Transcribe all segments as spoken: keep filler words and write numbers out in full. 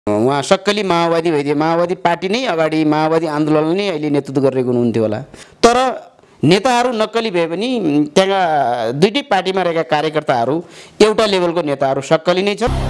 उहाँ सक्कली माओवादी भइदिए माओवादी पार्टी नै अगाडि माओवादी आन्दोलन नै अहिले नेतृत्व गरिरहेको हुनुहुन्थ्यो होला। तर नेताहरू नक्कली भए पनि त्यहाँ दुईटै पार्टीमा रहेका कार्यकर्ताहरू एउटा लेभलको नेताहरू सक्कली नै छन्।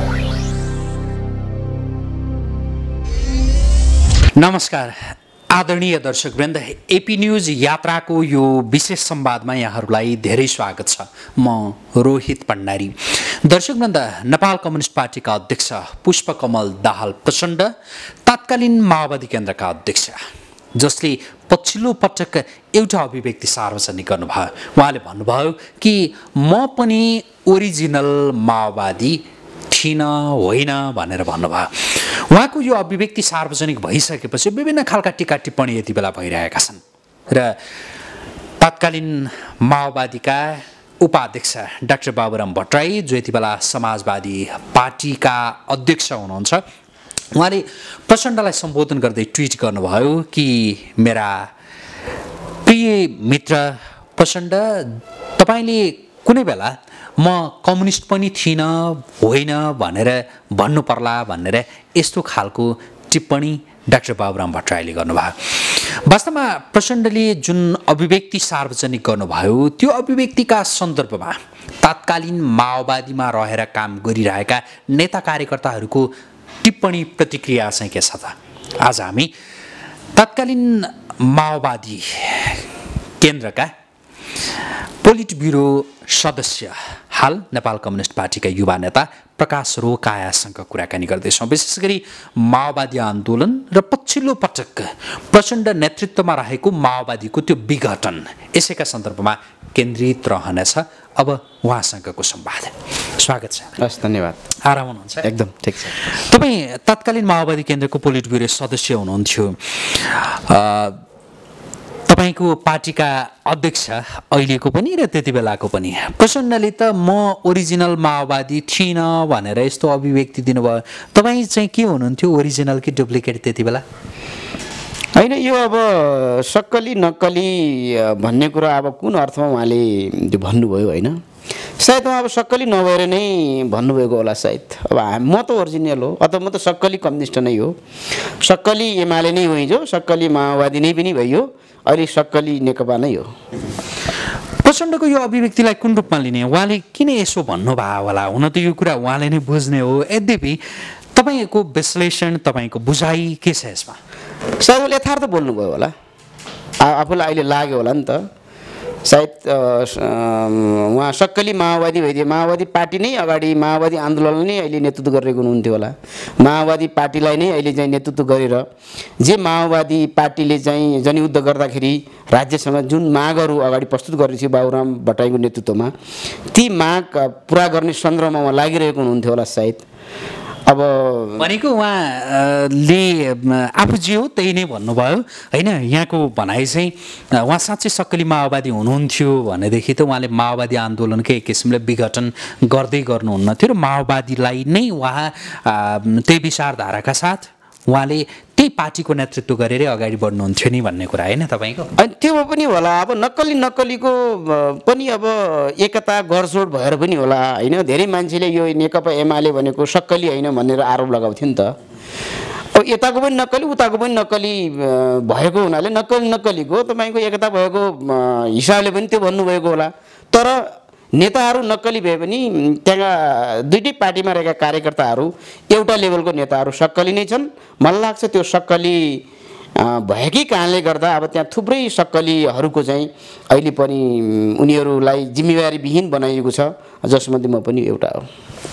नमस्कार आदरणीय दर्शकवृन्द, एपी न्यूज यात्राको यो विशेष संवादमा यहाँहरूलाई धेरै स्वागत छ। म रोहित भण्डारी। दर्शकवृन्द, नेपाल कम्युनिस्ट पार्टीका अध्यक्ष पुष्पकमल दाहाल प्रचण्ड तत्कालीन माओवादी केन्द्रका अध्यक्ष, जसले पछिल्लो पटक एउटा अभिव्यक्ति सार्वजनिक गर्नुभयो। उहाँले भन्नुभयो कि म पनि ओरिजिनल माओवादी थिइन होइन भनेर भन्नुभयो। उहाँको यो अभिव्यक्ति सार्वजनिक भइसकेपछि विभिन्न खालका टीका टिप्पणी यति बेला भइरहेका छन् र तत्कालीन माओवादीका उपाध्यक्ष डाक्टर बाबुराम भट्टराई, जो यति बेला समाजवादी पार्टीका अध्यक्ष हुनुहुन्छ, उहाँले प्रचण्डलाई सम्बोधन गर्दै ट्विट गर्नुभयो कि मेरा प्रिय मित्र प्रचण्ड, तपाईँले कुनै बेला म कम्युनिस्ट पनि थिइनँ होइन भनेर भन्नु पर्ला भनेर यस्तो खालको टिप्पणी डाक्टर बाबुराम भट्टराईले गर्नुभयो। वास्तवमा प्रचण्डले जुन अभिव्यक्ति सार्वजनिक गर्नुभयो त्यो अभिव्यक्तिका सन्दर्भमा तत्कालीन माओवादीमा रहेर काम गरिरहेका नेता कार्यकर्ताहरूको टिप्पणी प्रतिक्रिया चाहिँ के छ त? आज हामी तत्कालीन माओवादी केन्द्रका पोलिट ब्युरो सदस्य, हाल नेपाल कम्युनिस्ट पार्टीका युवा नेता प्रकाश रोकायासँग कुराकानी गर्दैछौँ। विशेष गरी माओवादी आन्दोलन र पछिल्लो पटक प्रचण्ड नेतृत्वमा रहेको माओवादीको त्यो विघटन, यसैका सन्दर्भमा केन्द्रित रहनेछ अब उहाँसँगको संवाद। स्वागत छ। हस्, धन्यवाद। आराम हुनुहुन्छ? एकदम ठिक छ। तपाईँ तत्कालीन माओवादी केन्द्रको पोलिट ब्युरो सदस्य हुनुहुन्थ्यो, तपाईँको पार्टीका अध्यक्ष अहिलेको पनि र त्यति बेलाको पनि। प्रचण्डले त म ओरिजिनल माओवादी थिइन भनेर यस्तो अभिव्यक्ति दिनुभयो। तपाईँ चाहिँ के हुनुहुन्थ्यो, ओरिजिनल कि डुप्लिकेट त्यति बेला? होइन, यो अब सक्कली नक्कली भन्ने कुरा अब कुन अर्थमा उहाँले त्यो भन्नुभयो होइन, सायद उहाँ अब सक्कली नभएर नै भन्नुभएको होला सायद। अब म त ओरिजिनल हो अथवा म त सक्कली कम्युनिस्ट नै हो, सक्कली एमाले नै हो, हिजो सक्कली माओवादी नै पनि भइयो, अहिले सक्कली नेकपा नै हो। प्रचण्डको यो अभिव्यक्तिलाई कुन रूपमा लिने, उहाँले किन यसो भन्नुभयो होला? हुन त यो कुरा उहाँले नै बुझ्ने हो, यद्यपि तपाईँको विश्लेषण, तपाईँको बुझाइ के छ यसमा? सायद उहाँले यथार्थ बोल्नुभयो होला, आफूलाई अहिले लाग्यो होला नि त। सायद उहाँ सक्कली माओवादी भइदिए माओवादी पार्टी नै अगाडि माओवादी आन्दोलन नै अहिले नेतृत्व गरिरहेको हुनुहुन्थ्यो होला। माओवादी पार्टीलाई नै अहिले चाहिँ नेतृत्व गरेर जे माओवादी पार्टीले चाहिँ जनयुद्ध गर्दाखेरि राज्यसँग जुन मागहरू अगाडि प्रस्तुत गरेको थियो बाबुराम भट्टराईको नेतृत्वमा, ती माग पुरा गर्ने सन्दर्भमा उहाँ लागिरहेको हुनुहुन्थ्यो होला सायद। अब भनेको उहाँले आफू जे हो त्यही नै भन्नुभयो होइन। यहाँको भनाइ चाहिँ उहाँ साँच्चै सक्कली माओवादी हुनुहुन्थ्यो भनेदेखि त उहाँले माओवादी आन्दोलनकै एक किसिमले विघटन गर्दै गर्नुहुन्न थियो र माओवादीलाई नै उहाँ त्यही विचारधाराका साथ उहाँले त्यही पार्टीको नेतृत्व गरेरै अगाडि बढ्नुहुन्थ्यो नि भन्ने कुरा होइन तपाईँको? अनि त्यो पनि होला, अब नक्कली नक्कलीको पनि अब एकता गठजोड भएर पनि होला होइन। धेरै मान्छेले यो नेकपा एमाले भनेको सक्कली होइन भनेर आरोप लगाउँथ्यो नि त। अब यताको पनि नक्कली उताको पनि नक्कली भएको हुनाले नक्कली नक्कलीको तपाईँको एकता भएको हिसाबले पनि त्यो भन्नुभएको होला। तर नेताहरू नक्कली भए पनि त्यहाँ दुईटै पार्टीमा रहेका कार्यकर्ताहरू एउटा लेभलको नेताहरू सक्कली नै छन्। मलाई लाग्छ त्यो सक्कली भएकै कारणले गर्दा अब त्यहाँ थुप्रै सक्कलीहरूको चाहिँ अहिले पनि उनीहरूलाई जिम्मेवारीविहीन बनाइएको छ, जसमध्ये म पनि एउटा हो।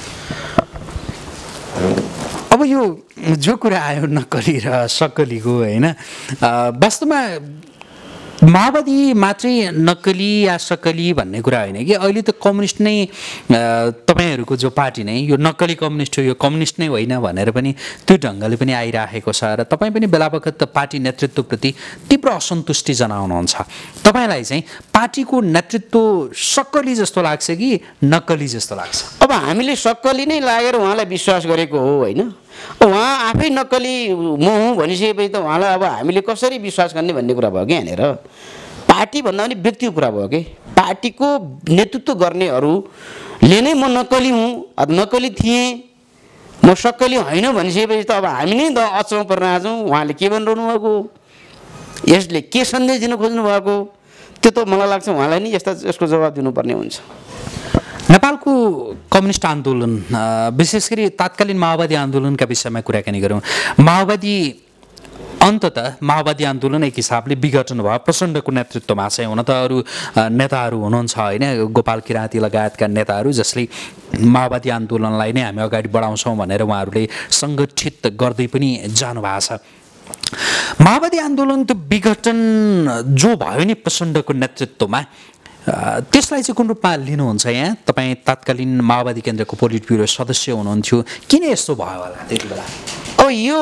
अब यो जो कुरा आयो नक्कली र सक्कलीको होइन, वास्तवमा माओवादी मात्रै नक्कली या सक्कली भन्ने कुरा होइन कि अहिले त कम्युनिस्ट नै, तपाईँहरूको जो पार्टी नै यो नक्कली कम्युनिस्ट हो, यो कम्युनिस्ट नै होइन भनेर पनि त्यो ढङ्गले पनि आइरहेको छ र तपाईँ पनि बेला बखत पार्टी नेतृत्वप्रति तीव्र असन्तुष्टि जनाउनुहुन्छ। तपाईँलाई चाहिँ पार्टीको नेतृत्व सक्कली जस्तो लाग्छ कि नक्कली जस्तो लाग्छ? अब हामीले सक्कली नै लागेर उहाँलाई विश्वास गरेको हो होइन। उहाँ आफै नक्कली म हुँ भनिसकेपछि त उहाँलाई अब हामीले कसरी विश्वास गर्ने भन्ने कुरा भयो कि यहाँनिर। पार्टी भन्दा पनि व्यक्तिको कुरा भयो कि पार्टीको नेतृत्व गर्नेहरूले नै म नक्कली हुँ, नक्कली थिएँ, म म सक्कली होइन भनिसकेपछि त अब हामी नै त अचम्म पर्न आछौँ उहाँले के भनिरहनु भएको, यसले के सन्देश दिन खोज्नु भएको, त्यो त मलाई लाग्छ उहाँलाई नै यस्ता यसको जवाब दिनुपर्ने हुन्छ। नेपालको कम्युनिस्ट आन्दोलन विशेष गरी तात्कालीन माओवादी आन्दोलनका विषयमा कुराकानी गरौँ। माओवादी अन्ततः माओवादी आन्दोलन एक हिसाबले विघटन भयो प्रचण्डको नेतृत्वमा चाहिँ। हुन त अरू नेताहरू हुनुहुन्छ होइन, गोपाल किराँती लगायतका नेताहरू जसले माओवादी आन्दोलनलाई नै हामी अगाडि बढाउँछौँ भनेर उहाँहरूले सङ्गठित गर्दै पनि जानुभएको छ। माओवादी आन्दोलन त्यो विघटन जो भयो नि प्रचण्डको नेतृत्वमा, त्यसलाई चाहिँ कुन रूपमा लिनुहुन्छ यहाँ? तपाईँ तत्कालीन माओवादी केन्द्रको पोलिट ब्युरो सदस्य हुनुहुन्थ्यो, किन यस्तो भयो होला त्यति बेला? अब यो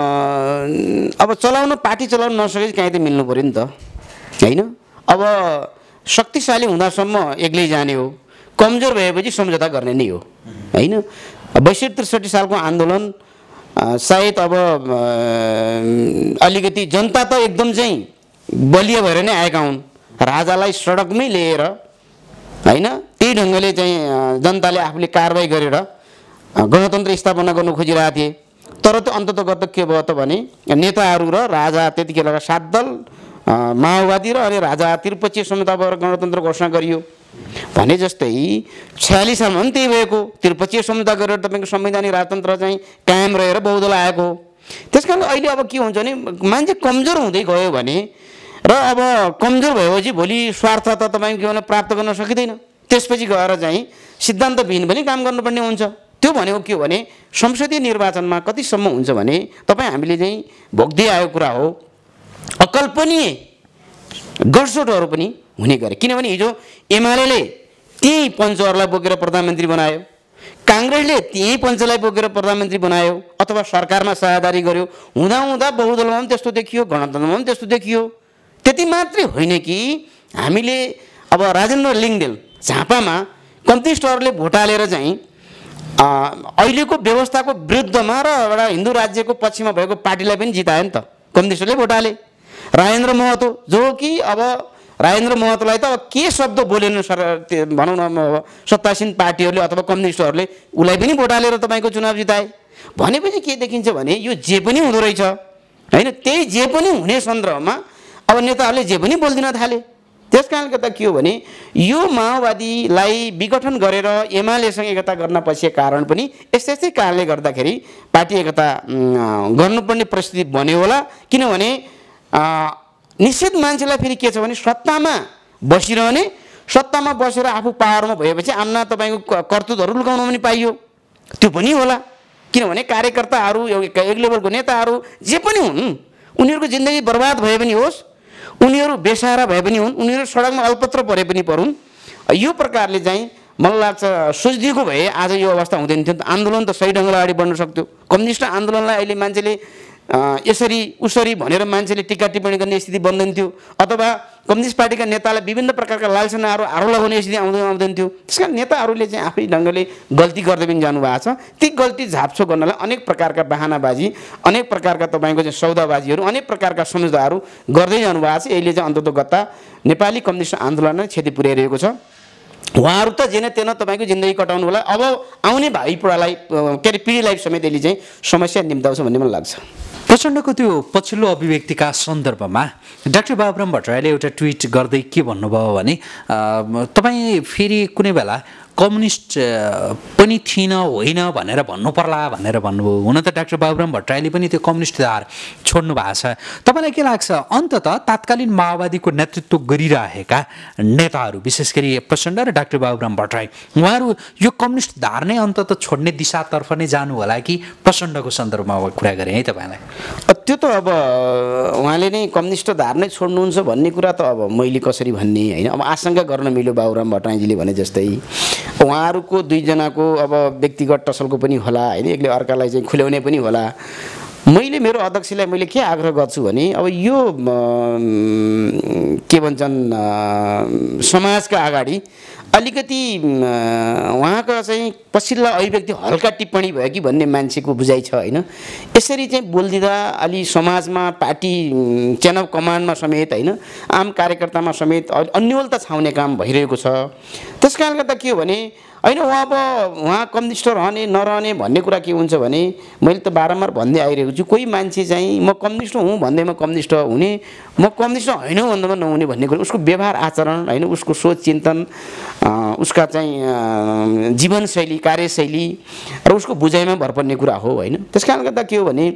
अब चलाउन पार्टी चलाउन नसकेपछि कहीँ त मिल्नु पऱ्यो नि त होइन। अब शक्तिशाली हुँदासम्म एक्लै जाने हो, कमजोर भएपछि सम्झौता गर्ने नै हो होइन। बैसठी त्रिसठी सालको आन्दोलन सायद अब अलिकति जनता त एकदम चाहिँ बलियो भएर नै आएका हुन्, राजालाई सडकमै लिएर होइन, त्यही ढङ्गले चाहिँ जनताले आफूले कारबाही गरेर गणतन्त्र स्थापना गर्नु खोजिरहेको थिए। तर त्यो अन्ततगत के भयो त भने नेताहरू र राजा त्यतिखेरका सात दल माओवादी र अनि राजा त्रिपक्षीय समझौता भएर गणतन्त्र घोषणा गरियो भने जस्तै छयालिस सालमा पनि त्यही भएको, त्रिपक्षीय समझौता गरेर तपाईँको संवैधानिक राजतन्त्र चाहिँ कायम रहेर बहुदल आएको हो। त्यस कारण अहिले अब के हुन्छ भने मान्छे कमजोर हुँदै गयो भने र अब कमजोर भएपछि भोलि स्वार्थ त तपाईँको के भने प्राप्त गर्न सकिँदैन, त्यसपछि गएर चाहिँ सिद्धान्तविहीन पनि काम गर्नुपर्ने हुन्छ। त्यो भनेको के हो भने संसदीय निर्वाचनमा कतिसम्म हुन्छ भने तपाईँ हामीले चाहिँ भोग्दै आएको कुरा हो, अकल्पनीय गठजोडहरू पनि हुने गरे। किनभने हिजो एमाले त्यही पञ्चहरूलाई बोकेर प्रधानमन्त्री बनायो, काङ्ग्रेसले त्यही पञ्चलाई बोकेर प्रधानमन्त्री बनायो अथवा सरकारमा साझेदारी गर्यो, हुँदा हुँदा बहुदलमा पनि त्यस्तो देखियो, गणतन्त्रमा पनि त्यस्तो देखियो। त्यति मात्रै होइन कि हामीले अब राजेन्द्र लिङ्गदेल झापामा कम्युनिस्टहरूले भोट हालेर चाहिँ अहिलेको व्यवस्थाको विरुद्धमा र एउटा हिन्दू राज्यको पक्षमा भएको पार्टीलाई पनि जितायो नि त, कम्युनिस्टहरूले भोट हाले। राजेन्द्र महतो जो कि अब राजेन्द्र महतोलाई त अब के शब्द बोलेन सर भनौँ न सत्तासीन पार्टीहरूले अथवा कम्युनिस्टहरूले उसलाई पनि भोट हालेर तपाईँको चुनाव जिताए। भनेपछि के देखिन्छ भने यो जे पनि हुँदो रहेछ होइन, त्यही जे पनि हुने सन्दर्भमा अब नेताहरूले जे पनि बोलिदिन थाले। त्यस कारणले गर्दा के हो भने यो माओवादीलाई विघटन गरेर एमालेसँग एकता गर्न पसेको कारण पनि यस्तै यस्तै कारणले गर्दाखेरि पार्टी एकता गर्नुपर्ने परिस्थिति बन्यो होला। किनभने निश्चित मान्छेलाई फेरि के छ भने सत्तामा बसिरहने, सत्तामा बसेर आफू पावरमा भएपछि आम्ना तपाईँको कर्तुतहरू लुकाउन पनि पाइयो, त्यो पनि होला। किनभने कार्यकर्ताहरू एक लेभलको नेताहरू जे पनि हुन् उनीहरूको जिन्दगी बर्बाद भए पनि होस्, उनीहरू बेसहारा भए पनि हुन्, उनीहरू सडकमा अल्पत्र परे पनि परुन्, यो प्रकारले चाहिँ मलाई लाग्छ सोचिदिएको भए आज यो अवस्था हुँदैन थियो। आन्दोलन त सही ढङ्गले अगाडि बढ्न सक्थ्यो। कम्युनिस्ट आन्दोलनलाई अहिले मान्छेले यसरी उसरी भनेर मान्छेले टिका टिप्पणी गर्ने स्थिति बन्दैन थियो, अथवा कम्युनिस्ट पार्टीका नेतालाई विभिन्न प्रकारका लालसेनाहरू आरोप लगाउने स्थिति आउँदैन आउँदैन थियो। त्यस कारण नेताहरूले चाहिँ आफै ढङ्गले गल्ती गर्दै पनि जानुभएको छ। ती गल्ती झापछो गर्नलाई अनेक प्रकारका बहानाबाजी, अनेक प्रकारका तपाईँको चाहिँ सौदाबाजीहरू, अनेक प्रकारका सम्झौताहरू गर्दै जानुभएको छ। यसले चाहिँ अन्ततोगत्ता नेपाली कम्युनिस्ट आन्दोलनलाई क्षति पुर्याइरहेको छ। उहाँहरू त जेन तेन तपाईँको जिन्दगी कटाउनु होला, अब आउने भाइ पुरालाई के अरे पिँढीलाई समेत यसले चाहिँ समस्या निम्ताउँछ भन्ने मलाई लाग्छ। प्रचण्डको त्यो पछिल्लो अभिव्यक्तिका सन्दर्भमा डाक्टर बाबुराम भट्टराईले एउटा ट्विट गर्दै के भन्नुभयो भने तपाईँ फेरि कुनै बेला कम्युनिस्ट पनि थिइन होइन भनेर भन्नु पर्ला भनेर भन्नुभयो। हुन त डाक्टर बाबुराम भट्टराईले पनि त्यो कम्युनिस्ट धार छोड्नु भएको छ। तपाईँलाई के लाग्छ अन्ततः तात्कालीन माओवादीको नेतृत्व गरिरहेका नेताहरू विशेष गरी प्रचण्ड र डाक्टर बाबुराम भट्टराई उहाँहरू यो कम्युनिस्ट धार नै अन्ततः छोड्ने दिशातर्फ नै जानु होला कि प्रचण्डको सन्दर्भमा कुरा गरेँ है तपाईँलाई? त्यो त अब उहाँले नै कम्युनिस्ट धार नै छोड्नुहुन्छ भन्ने कुरा त अब मैले कसरी भन्ने होइन। अब आशंका गर्न मिल्यो बाबुराम भट्टराईजीले भने जस्तै उहाँहरूको दुईजनाको अब व्यक्तिगत टसलको पनि होला होइन, एकले अर्कालाई चाहिँ खुल्याउने पनि होला। मैले मेरो अध्यक्षलाई मैले के आग्रह गर्छु भने अब यो के भन्छन् समाजका अगाडि अलिकति उहाँको चाहिँ पछिल्ला अभिव्यक्ति हल्का टिप्पणी भयो कि भन्ने मान्छेको बुझाइ छ होइन। यसरी चाहिँ बोलिदिँदा अलि समाजमा पार्टी चेन अफ कमान्डमा समेत होइन आम कार्यकर्तामा समेत अन्योलता छाउने काम भइरहेको छ। त्यस कारणले गर्दा के हो भने होइन उहाँ अब उहाँ कम्युनिस्ट रहने नरहने भन्ने कुरा के हुन्छ भने मैले त बारम्बार भन्दै आइरहेको छु कोही मान्छे चाहिँ म कम्युनिस्ट हुँ भन्दैमा कम्युनिस्ट हुने म कम्युनिस्ट होइन भन्दैमा नहुने भन्ने कुरा उसको व्यवहार आचरण होइन उसको सोच चिन्तन उसका चाहिँ जीवनशैली कार्यशैली र उसको बुझाइमा भर पर्ने कुरा हो होइन। त्यस कारणले गर्दा के हो भने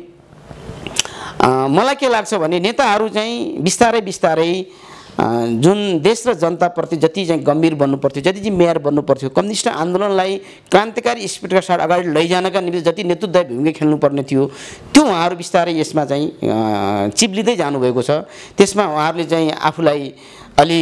मलाई के लाग्छ भने नेताहरू चाहिँ बिस्तारै बिस्तारै जुन देश र जनताप्रति जति चाहिँ गम्भीर बन्नु पर्थ्यो जति चाहिँ मेयर बन्नु पर्थ्यो कम्युनिस्ट आन्दोलनलाई क्रान्तिकारी स्पिडका साथ अगाडि लैजानका निम्ति जति नेतृत्व भूमिका खेल्नुपर्ने थियो त्यो उहाँहरू बिस्तारै यसमा चाहिँ चिप्लिँदै जानुभएको छ। त्यसमा उहाँहरूले चाहिँ आफूलाई अलि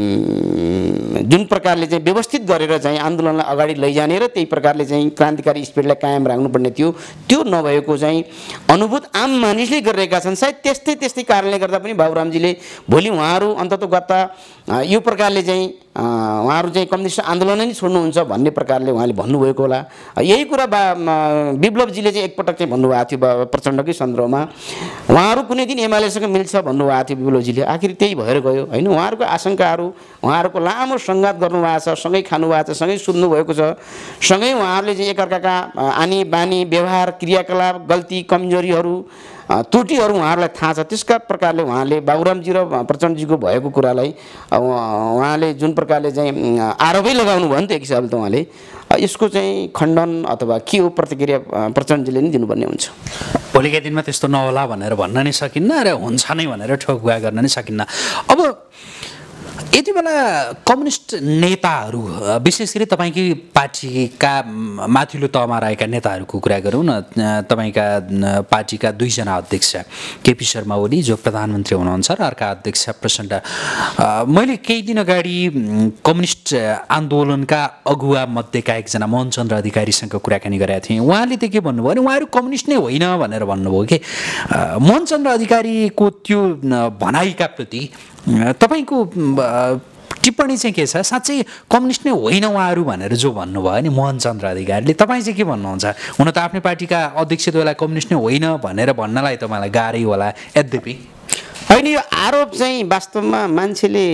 जुन प्रकारले चाहिँ व्यवस्थित गरेर चाहिँ आन्दोलनलाई अगाडि लैजाने र त्यही प्रकारले चाहिँ क्रान्तिकारी स्पिडलाई कायम राख्नुपर्ने थियो त्यो नभएको चाहिँ अनुभूत आम मानिसले गरिरहेका छन्। सायद त्यस्तै त्यस्तै कारणले गर्दा पनि बाबुरामजीले भोलि उहाँहरू अन्ततोगत्ता यो प्रकारले चाहिँ उहाँहरू चाहिँ कम्युनिस्ट आन्दोलन नै छोड्नुहुन्छ भन्ने प्रकारले उहाँले भन्नुभएको होला। यही कुरा बा विप्लवजीले चाहिँ एकपटक चाहिँ भन्नुभएको थियो प्रचण्डकै सन्दर्भमा उहाँहरू कुनै दिन एमालेसँग मिल्छ भन्नुभएको थियो विप्लवजीले आखिर त्यही भएर गयो होइन। उहाँहरूको आशंकाहरू उहाँहरूको लामो सङ्घात गर्नुभएको छ सँगै खानुभएको छ सँगै सुत्नुभएको छ सँगै उहाँहरूले चाहिँ एकअर्काका आनी बानी व्यवहार क्रियाकलाप गल्ती कमजोरीहरू त्रुटिहरू उहाँहरूलाई थाहा छ। त्यसका प्रकारले उहाँले बाबुरामजी र प्रचण्डजीको भएको कुरालाई उहाँले जुन प्रकारले चाहिँ आरोपै लगाउनु भयो नि त एक हिसाबले त उहाँले यसको चाहिँ खण्डन अथवा के हो प्रतिक्रिया प्रचण्डजीले नै दिनुपर्ने हुन्छ। भोलिका दिनमा त्यस्तो नहोला भनेर भन्न नै सकिन्न र हुन्छ नै भनेर ठोकुवा गर्न नै सकिन्न। अब यति बेला कम्युनिस्ट नेताहरू विशेष गरी तपाईँकै पार्टीका माथिल्लो तहमा रहेका नेताहरूको कुरा गरौँ न। तपाईँका पार्टीका दुईजना अध्यक्ष केपी शर्मा ओली जो प्रधानमन्त्री हुनुहुन्छ र अर्का अध्यक्ष प्रचण्ड मैले केही दिन अगाडि कम्युनिस्ट आन्दोलनका अगुवा मध्येका एकजना मोहनचन्द्र अधिकारीसँग कुराकानी गरेका थिएँ। उहाँले त के भन्नुभयो भने उहाँहरू कम्युनिस्ट नै होइन भनेर भन्नुभयो कि मोहनचन्द्र अधिकारीको त्यो भनाइका प्रति तपाईँको टिप्पणी चाहिँ के छ साँच्चै कम्युनिस्ट नै होइन उहाँहरू भनेर जो भन्नुभयो नि मोहनचन्द्र अधिकारीले तपाईँ चाहिँ के भन्नुहुन्छ? हुन त आफ्नै पार्टीका अध्यक्ष बेला कम्युनिस्ट नै होइन भनेर भन्नलाई तपाईँलाई गाह्रै होला यद्यपि होइन यो आरोप चाहिँ वास्तवमा मान्छेले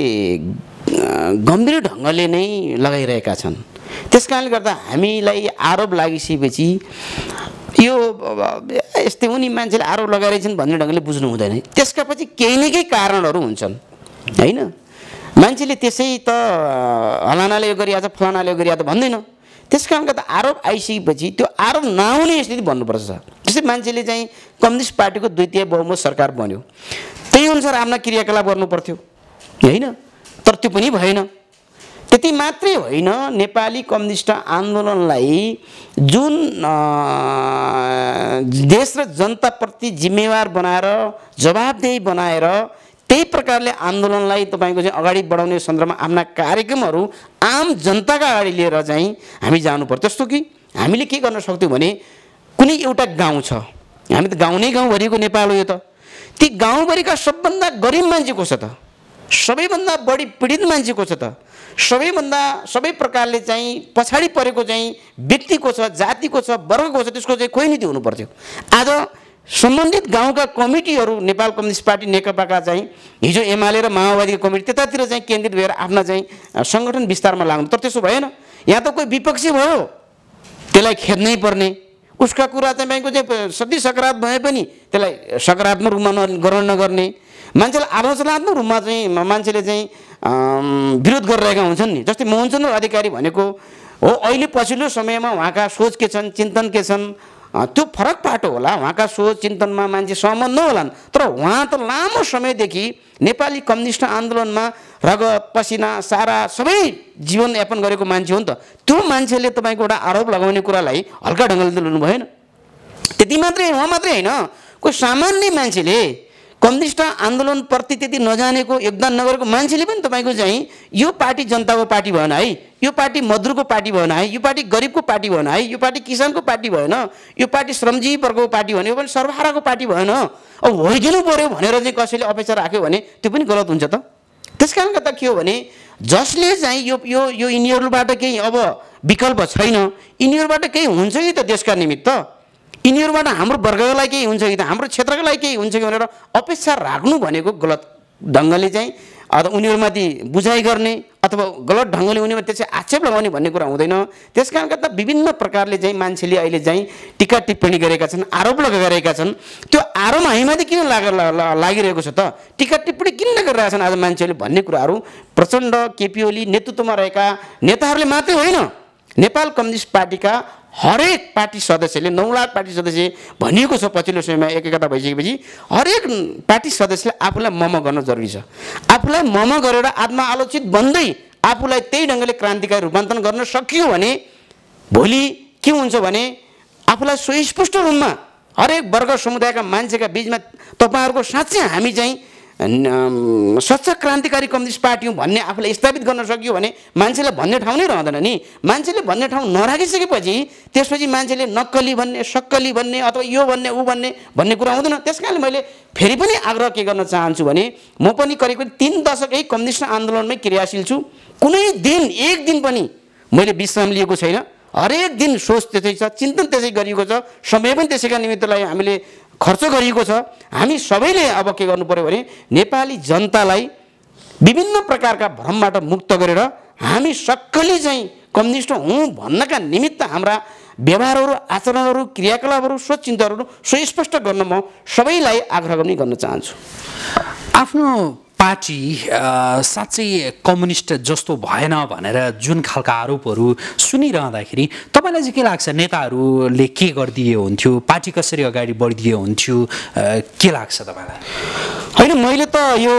गम्भीर ढङ्गले नै लगाइरहेका छन्। त्यस कारणले गर्दा हामीलाई आरोप लागिसकेपछि यो यस्तै उनी मान्छेले आरोप लगाइरहेछन् भन्ने ढङ्गले बुझ्नु हुँदैन। त्यसका पछि केही न केही कारणहरू हुन्छन् होइन। मान्छेले त्यसै त हलानाले यो गरिहाल्छ फलानाले यो गरिहाल्छ भन्दैन। त्यस कारणले गर्दा आरोप आइसकेपछि त्यो आरोप नआउने स्थिति भन्नुपर्छ। जस्तै मान्छेले चाहिँ कम्युनिस्ट पार्टीको द्वितीय बहुमत सरकार बन्यो त्यही अनुसार आफ्ना क्रियाकलाप गर्नु पर्थ्यो होइन तर त्यो पनि भएन। त्यति मात्रै होइन नेपाली कम्युनिस्ट आन्दोलनलाई जुन देश र जनताप्रति जिम्मेवार बनाएर जवाबदेही बनाएर त्यही प्रकारले आन्दोलनलाई तपाईँको चाहिँ अगाडि बढाउने सन्दर्भमा आफ्ना कार्यक्रमहरू आम जनताका अगाडि लिएर चाहिँ हामी जानु पर्छ। जस्तो कि हामीले के गर्न सक्थ्यौँ भने कुनै एउटा गाउँ छ हामी त गाउँ नै गाउँभरिको नेपाल हो यो त ती गाउँभरिका सबभन्दा गरिब मान्छे को छ त सबैभन्दा बढी पीडित मान्छे को छ त सबैभन्दा सबै प्रकारले चाहिँ पछाडि परेको चाहिँ व्यक्ति को छ जाति को छ वर्ग को छ त्यसको चाहिँ खोइ नीति हुनु पर्थ्यो। आज सम्बन्धित गाउँका कमिटीहरू नेपाल कम्युनिस्ट पार्टी नेकपाका चाहिँ हिजो एमाले र माओवादीको कमिटी त्यतातिर चाहिँ केन्द्रित भएर आफ्ना चाहिँ सङ्गठन विस्तारमा लाग्नु तर त्यसो भएन। यहाँ त कोही विपक्षी भयो त्यसलाई खेद्नै पर्ने उसका कुरा चाहिँ तपाईँको चाहिँ सधैँ सकारात्मक भए पनि त्यसलाई सकारात्मक रूपमा ग्रहण नगर्ने मान्छेलाई आलोचनात्मक रूपमा चाहिँ मान्छेले चाहिँ विरोध गरिरहेका हुन्छन् नि। जस्तै मोहनचन्द्र अधिकारी भनेको हो अहिले पछिल्लो समयमा उहाँका सोच के छन् चिन्तन के छन् त्यो फरक पाटो होला उहाँका सोच चिन्तनमा मान्छे सहमत नहोलान् तर उहाँ त लामो समयदेखि नेपाली कम्युनिस्ट आन्दोलनमा रगत पसिना सारा सबै जीवनयापन गरेको मान्छे हो नि त। त्यो मान्छेले तपाईँको एउटा आरोप लगाउने कुरालाई हल्का ढङ्गले त लिनु भएन। त्यति मात्रै उहाँ मात्रै होइन कोही सामान्य मान्छेले कम्युनिस्ट आन्दोलनप्रति त्यति नजानेको योगदान नगरेको मान्छेले पनि तपाईँको चाहिँ यो पार्टी जनताको पार्टी भएन है यो पार्टी मजदुरको पार्टी भएन है यो पार्टी गरिबको पार्टी भएन है यो पार्टी किसानको पार्टी भएन यो पार्टी श्रमजीवी वर्गको पार्टी भन्यो भने सर्वहाराको पार्टी भएन अब होइदिनु पर्यो भनेर चाहिँ कसैले अपेक्षा राख्यो भने त्यो पनि गलत हुन्छ त। त्यस कारणले गर्दा के हो भने जसले चाहिँ यो यो यो यिनीहरूबाट केही अब विकल्प छैन यिनीहरूबाट केही हुन्छ कि त देशका निमित्त यिनीहरूबाट हाम्रो वर्गलाई केही हुन्छ कि त हाम्रो क्षेत्रको लागि केही हुन्छ कि भनेर अपेक्षा राख्नु भनेको गलत ढङ्गले चाहिँ अथवा उनीहरूमाथि बुझाइ गर्ने अथवा गलत ढङ्गले उनीमा त्यसै आक्षेप लगाउने भन्ने कुरा हुँदैन। त्यस कारणले गर्दा विभिन्न प्रकारले चाहिँ मान्छेले अहिले चाहिँ टिका टिप्पणी गरेका छन्, आरोप लगाइरहेका छन्। त्यो आरोप हामीमाथि किन लाग लागिरहेको छ त, टिका टिप्पणी किन गरिरहेका छन् आज मान्छेहरूले भन्ने कुराहरू प्रचण्ड, केपी ओली नेतृत्वमा रहेका नेताहरूले मात्रै होइन, नेपाल कम्युनिस्ट पार्टीका हरेक पार्टी सदस्यले, नौ लाख पार्टी सदस्य भनिएको छ पछिल्लो समयमा एक एकता भइसकेपछि हरेक पार्टी सदस्यले आफूलाई मम गर्न जरुरी छ। आफूलाई मम गरेर आत्मआलोचित बन्दै आफूलाई त्यही ढङ्गले क्रान्तिकारी रूपान्तरण गर्न सकियो भने भोलि के हुन्छ भने आफूलाई सुस्पष्ट रूपमा हरेक वर्ग समुदायका मान्छेका बीचमा तपाईँहरूको साँच्चै हामी चाहिँ सच्चा क्रान्तिकारी कम्युनिस्ट पार्टी हौँ भन्ने आफूलाई स्थापित गर्न सकियो भने मान्छेलाई भन्ने ठाउँ नै रहँदैन नि। मान्छेले भन्ने ठाउँ नराखिसकेपछि त्यसपछि मान्छेले नक्कली भन्ने, सक्कली भन्ने अथवा यो भन्ने ऊ भन्ने भन्ने कुरा हुँदैन। त्यस कारणले मैले फेरि पनि आग्रह के गर्न चाहन्छु भने म पनि करिब करिब तिन दशक यही कम्युनिस्ट आन्दोलनमै क्रियाशील छु। कुनै दिन एक दिन पनि मैले विश्राम लिएको छैन। हरेक दिन सोच त्यसै छ, चिन्तन त्यसै गरिएको छ, समय पनि त्यसैका निमित्तलाई हामीले खर्च गरिएको छ। हामी सबैले अब के गर्नु पर्यो भने नेपाली जनतालाई विभिन्न प्रकारका भ्रमबाट मुक्त गरेर हामी सक्कली चाहिँ कम्युनिस्ट हौँ भन्नका निमित्त हाम्रा व्यवहारहरू, आचरणहरू, क्रियाकलापहरू, सोच चिन्ताहरू सुस्पष्ट गर्न म सबैलाई आग्रह पनि गर्न चाहन्छु। आफ्नो पार्टी साँच्चै कम्युनिस्ट जस्तो भएन भनेर जुन खालका आरोपहरू सुनिरहँदाखेरि तपाईँलाई चाहिँ के लाग्छ, नेताहरूले के गरिदिए हुन्थ्यो, पार्टी कसरी अगाडि बढिदिए हुन्थ्यो, के लाग्छ तपाईँलाई? होइन, मैले त यो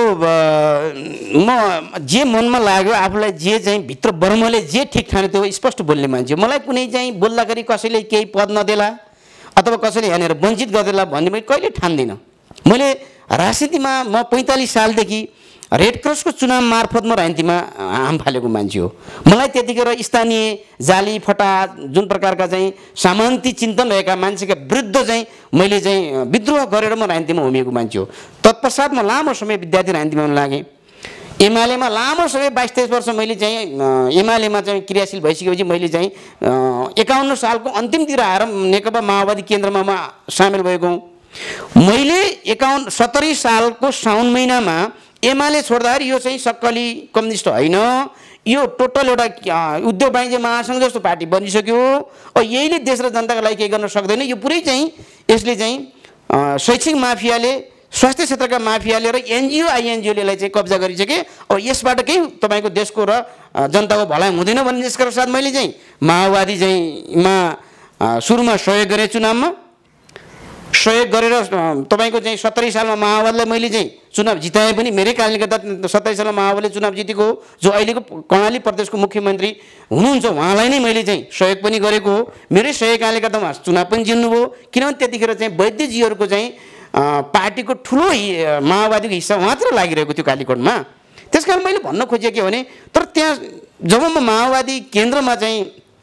म जे मनमा लाग्यो आफूलाई जे चाहिँ भित्र बर्मले जे ठिक ठाने त्यो स्पष्ट बोल्ने मान्छे। मलाई कुनै चाहिँ बोल्दाखेरि कसैले केही पद नदेला अथवा कसैले यहाँनिर वञ्चित गरिदेला भन्ने मैले कहिले ठान्दिनँ। मैले राजनीतिमा म पैँतालिस सालदेखि रेड क्रसको चुनाव मार्फत म राजनीतिमा हाम फालेको मान्छे हो। मलाई त्यतिखेर स्थानीय जाली फटा जुन प्रकारका चाहिँ सामन्ती चिन्तन रहेका मान्छेका विरुद्ध चाहिँ मैले चाहिँ विद्रोह गरेर म राजनीतिमा उभिएको मान्छे हो। तत्पश्चात म लामो समय विद्यार्थी राजनीतिमा लागेँ। एमालेमा लामो समय बाइस तेइस वर्ष मैले चाहिँ एमालेमा चाहिँ क्रियाशील भइसकेपछि मैले चाहिँ एकाउन्न सालको अन्तिमतिर आएर नेकपा माओवादी केन्द्रमा म सामेल भएको हुँ। मैले एकाउन्न सत्तरी सालको साउन महिनामा एमाले छोड्दाखेरि यो चाहिँ सक्कली कम्युनिस्ट होइन, यो टोटल एउटा उद्योग वाणिज्य महासङ्घ जस्तो पार्टी बनिसक्यो। अब यहीले देश र जनताको लागि केही गर्न सक्दैन। यो पुरै चाहिँ यसले चाहिँ शैक्षिक माफियाले, स्वास्थ्य क्षेत्रका माफियाले र एनजिओ आइएनजिओले चाहिँ कब्जा गरिसके। अब यसबाट केही तपाईँको देशको र जनताको भलाइ हुँदैन भन्ने यसका साथ मैले चाहिँ माओवादी चाहिँ मा सुरुमा सहयोग गरेँ। चुनावमा सहयोग गरेर तपाईँको चाहिँ सत्तरी सालमा माओवादीलाई मैले चाहिँ चुनाव जिताएँ पनि मेरै कारणले गर्दा। सत्तरी सालमा माओवादीले चुनाव जितेको हो। जो अहिलेको कर्णाली प्रदेशको मुख्यमन्त्री हुनुहुन्छ उहाँलाई नै मैले चाहिँ सहयोग पनि गरेको हो। मेरै सहयोग कारणले गर्दा उहाँ चुनाव पनि जित्नुभयो। किनभने त्यतिखेर चाहिँ वैद्यजीहरूको चाहिँ पार्टीको ठुलो माओवादीको हिस्सा मात्र लागिरहेको थियो कालीकोटमा। त्यस कारण मैले भन्न खोजेँ के भने, तर त्यहाँ जब म माओवादी केन्द्रमा चाहिँ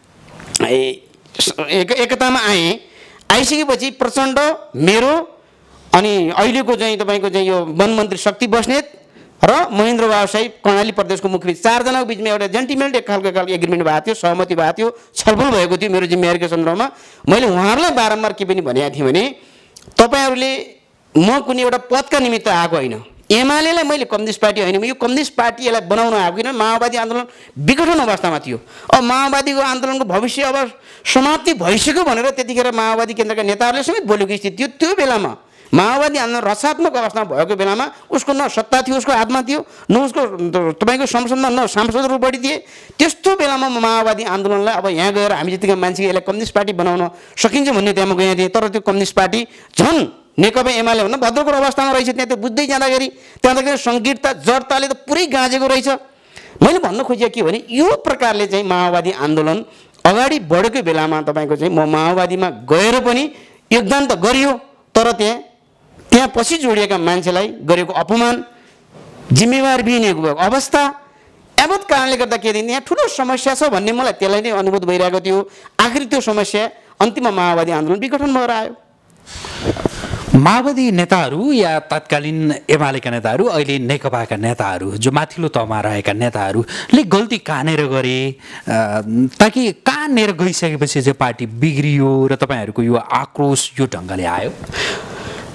एक एकतामा आएँ, आइसकेपछि प्रचण्ड, मेरो अनि अहिलेको चाहिँ तपाईँको चाहिँ यो वन मन्त्री शक्ति बस्नेत र महेन्द्र व्यवसायी कर्णाली प्रदेशको मुख्य चारजनाको बिचमा एउटा जेन्टिलमेन एक खालको खालको एग्रिमेन्ट भएको थियो, सहमति भएको थियो, छलफल भएको थियो मेरो जिम्मेवारीको सन्दर्भमा। मैले उहाँहरूलाई बारम्बार के पनि भनेको थिएँ भने तपाईँहरूले म कुनै एउटा पदका निमित्त आएको होइन। एमालेलाई मैले कम्युनिस्ट पार्टी होइन, यो कम्युनिस्ट पार्टी यसलाई बनाउन आएको किन, माओवादी आन्दोलन विघटन अवस्थामा थियो। अब माओवादीको आन्दोलनको भविष्य अब समाप्ति भइसक्यो भनेर त्यतिखेर माओवादी केन्द्रका नेताहरूले समेत बोलेको स्थिति थियो। त्यो बेलामा माओवादी आन्दोलन रसात्मक अवस्थामा भएको बेलामा उसको न सत्ता थियो उसको हातमा थियो, न उसको तपाईँको संसदमा न सांसदहरू बढी थिए। त्यस्तो बेलामा माओवादी आन्दोलनलाई अब यहाँ गएर हामी जतिका मान्छे यसलाई कम्युनिस्ट पार्टी बनाउन सकिन्छ भन्ने त्यहाँ म गएको थिएँ। तर त्यो कम्युनिस्ट पार्टी झन् नेकपा एमाले भन्दा भद्रको अवस्थामा रहेछ। त्यहाँ त बुझ्दै जाँदाखेरि त्यहाँ त सङ्कीर्णता जडताले त पुरै गाँजेको रहेछ। मैले भन्न खोजेँ के भने यो प्रकारले चाहिँ माओवादी आन्दोलन अगाडि बढेको बेलामा तपाईँको चाहिँ म माओवादीमा गएर पनि योगदान त गरियो, तर त्यहाँ त्यहाँ पछि जोडिएका मान्छेलाई गरेको अपमान, जिम्मेवार बिहेको भएको अवस्था, यावत कारणले गर्दा के दिन यहाँ ठुलो समस्या छ भन्ने मलाई त्यसलाई नै अनुभूत भइरहेको थियो। आखिर त्यो समस्या अन्तिममा माओवादी आन्दोलन विघटन भएर आयो। माओवादी नेताहरू या तत्कालीन एमालेका नेताहरू, अहिले नेकपाका नेताहरू, जो माथिल्लो तहमा रहेका नेताहरूले गल्ती कहाँनिर गरे ताकि कहाँनिर गइसकेपछि चाहिँ पार्टी बिग्रियो र तपाईँहरूको यो आक्रोश यो ढङ्गले आयो? यो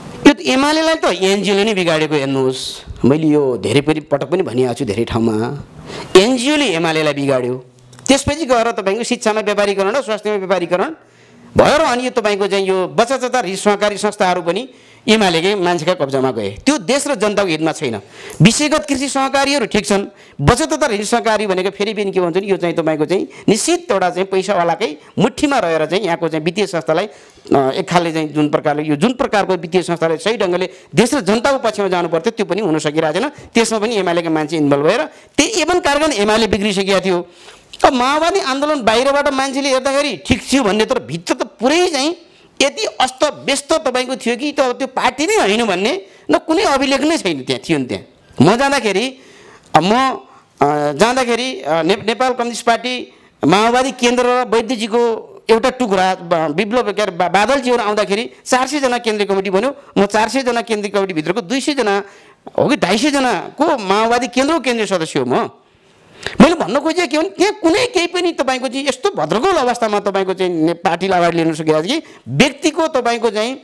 एमालेलाई त एनजिओले नै बिगाडेको हेर्नुहोस्। मैले यो धेरै पनि पटक पनि भनिआएको छु धेरै ठाउँमा, एनजिओले एमालेलाई बिगाड्यो। त्यसपछि गएर तपाईँको शिक्षामा व्यापारीकरण र स्वास्थ्यमा व्यापारीकरण भयो र अनि यो तपाईँको चाहिँ यो बचत तथा ऋण सहकारी संस्थाहरू पनि एमालेकै मान्छेका कब्जामा गए। त्यो देश र जनताको हितमा छैन। विषयगत कृषि सहकारीहरू ठिक छन्, बचत तथा ऋण सहकारी भनेको फेरि पनि के भन्छ नि, यो चाहिँ तपाईँको चाहिँ निश्चित एउटा चाहिँ पैसावालाकै मुठीमा रहेर चाहिँ यहाँको चाहिँ वित्तीय संस्थालाई एक खालले चाहिँ जुन प्रकारले यो जुन प्रकारको वित्तीय संस्थाले सही ढङ्गले देश र जनताको पक्षमा जानु पर्थ्यो त्यो पनि हुन सकिरहेको छैन। त्यसमा पनि एमालेका मान्छे इन्भल्भ भएर त्यही एवं कारण एमाले बिग्रिसकेको थियो। अब माओवादी आन्दोलन बाहिरबाट मान्छेले हेर्दाखेरि ठिक थियो भन्ने, तर भित्र त पुरै चाहिँ यति अस्त व्यस्त तपाईँको थियो कि त त्यो पार्टी नै होइन भन्ने न कुनै अभिलेख नै छैन त्यहाँ थियो नि। त्यहाँ म जाँदाखेरि म जाँदाखेरि ने नेपाल कम्युनिस्ट पार्टी माओवादी केन्द्र र वैद्यजीको एउटा टुक्रा विप्लव के अरे बादलजीहरू आउँदाखेरि चार सयजना केन्द्रीय कमिटी भन्यो। म चार सयजना केन्द्रीय कमिटीभित्रको दुई सयजना हो कि ढाई सयजनाको माओवादी केन्द्रको केन्द्रीय सदस्य हो म। मैले भन्न खोजेँ के भने त्यहाँ कुनै केही पनि तपाईँको चाहिँ यस्तो भद्रगोल अवस्थामा तपाईँको चाहिँ पार्टीलाई अगाडि लिन सकिरहेको छ कि व्यक्तिको तपाईँको चाहिँ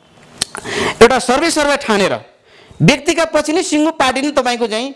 एउटा सर्वे सर्वे ठानेर व्यक्तिका पछि नै सिङ्गो पार्टी नै तपाईँको चाहिँ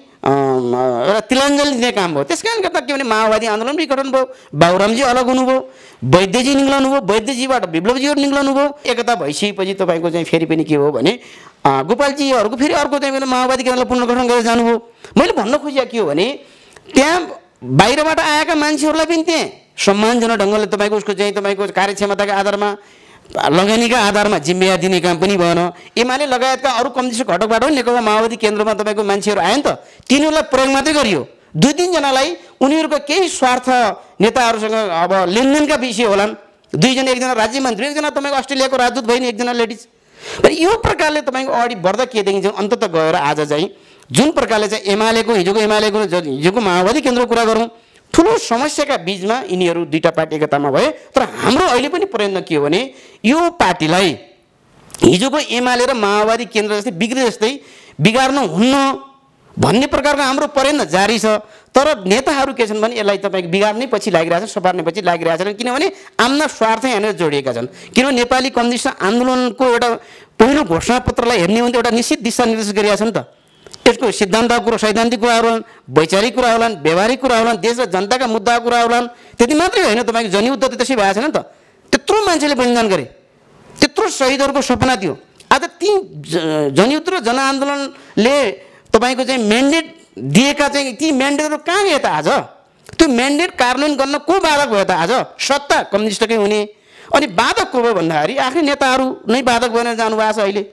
एउटा तिलाञ्जली दिने काम भयो। त्यस कारणले गर्दा के भने माओवादी आन्दोलन विघटन भयो, बाबुरामजी अलग हुनुभयो, वैद्यजी निक्लनु भयो, वैद्यजीबाट विप्लवजीहरू निक्लनु भयो। एकता भइसकेपछि तपाईँको चाहिँ फेरि पनि के हो भने गोपालजीहरूको फेरि अर्को चाहिँ माओवादी केन्द्रलाई पुनर्गठन गरेर जानुभयो। मैले भन्न खोजेको के हो भने त्यहाँ बाहिरबाट आएका मान्छेहरूलाई पनि त्यहाँ सम्मानजनक ढङ्गले तपाईँको उसको चाहिँ तपाईँको कार्यक्षमताका आधारमा लगानीका आधारमा जिम्मेवार दिने काम पनि भएन। एमाले लगायतका अरू कम्युनिस्ट घटकबाट पनि नेकपा माओवादी केन्द्रमा तपाईँको मान्छेहरू आयो नि त, तिनीहरूलाई प्रयोग मात्रै गरियो। दुई तिनजनालाई उनीहरूको केही स्वार्थ नेताहरूसँग अब लेनदेनका विषय होलान्। दुईजना, एकजना राज्य मन्त्री, एकजना तपाईँको अस्ट्रेलियाको राजदूत भइन्, एकजना लेडिज। र यो प्रकारले तपाईँको अगाडि बढ्दा के देखिन्छ अन्तत गएर आज चाहिँ जुन प्रकारले चाहिँ एमालेको हिजोको एमालेको हिजोको माओवादी केन्द्रको कुरा गरौँ, ठुलो समस्याका बिचमा यिनीहरू दुईटा पार्टी एकतामा भए। तर हाम्रो अहिले पनि प्रयत्न के हो भने यो पार्टीलाई हिजोको एमाले र माओवादी केन्द्र जस्तै बिग्रे जस्तै बिगार्नु हुन्न भन्ने प्रकारको हाम्रो प्रयत्न जारी छ। तर नेताहरू के छन् भने यसलाई तपाईँको बिगार्नै पछि लागिरहेछन्, सपार्ने पछि लागिरहेछन्, किनभने आफ्ना स्वार्थ यहाँनिर जोडिएका छन्। किनभने नेपाली कम्युनिस्ट आन्दोलनको एउटा पहिलो घोषणापत्रलाई हेर्ने हो भने एउटा निश्चित दिशानिर्देश गरिरहेका छन् त। त्यसको सिद्धान्तको कुरा, सैद्धान्तिक कुरा होलान्, वैचारिक कुरा होलान्, व्यवहारिक कुरा होलान्, देश र जनताका मुद्दाको कुरा होलान्। त्यति मात्रै होइन, तपाईँको जनयुद्ध त त्यसै भएको छैन नि त। त्यत्रो मान्छेले बलिदान गरे, त्यत्रो शहीदहरूको सपना थियो। आज ती जनयुद्ध र जनआन्दोलनले तपाईँको चाहिँ म्यान्डेट दिएका चाहिँ ती म्यान्डेटहरू कहाँ गए त आज? त्यो म्यान्डेट कार्यान्वयन गर्न को बाधक भयो त आज? सत्ता कम्युनिस्टकै हुने। अनि बाधक को भयो भन्दाखेरि आखिर नेताहरू नै बाधक बनेर जानुभएको छ। अहिले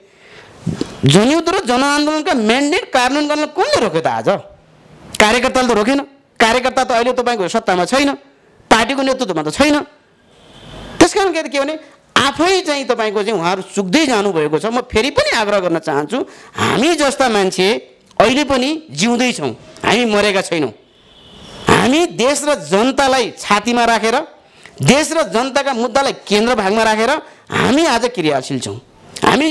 जनयुद्ध र जनआन्दोलनका म्यान्डेट कार्यान्वयन गर्न कसले रोक्यो त आज? कार्यकर्ताले त रोकेन। कार्यकर्ता त अहिले तपाईँको सत्तामा छैन, पार्टीको नेतृत्वमा त छैन। त्यस कारण के भने आफै चाहिँ तपाईँको चाहिँ उहाँहरू चुक्दै जानुभएको छ। म फेरि पनि आग्रह गर्न चाहन्छु, हामी जस्ता मान्छे अहिले पनि जिउँदैछौँ, हामी मरेका छैनौँ। हामी देश र जनतालाई छातीमा राखेर, देश र जनताका मुद्दालाई केन्द्र भागमा राखेर हामी आज क्रियाशील छौँ। हामी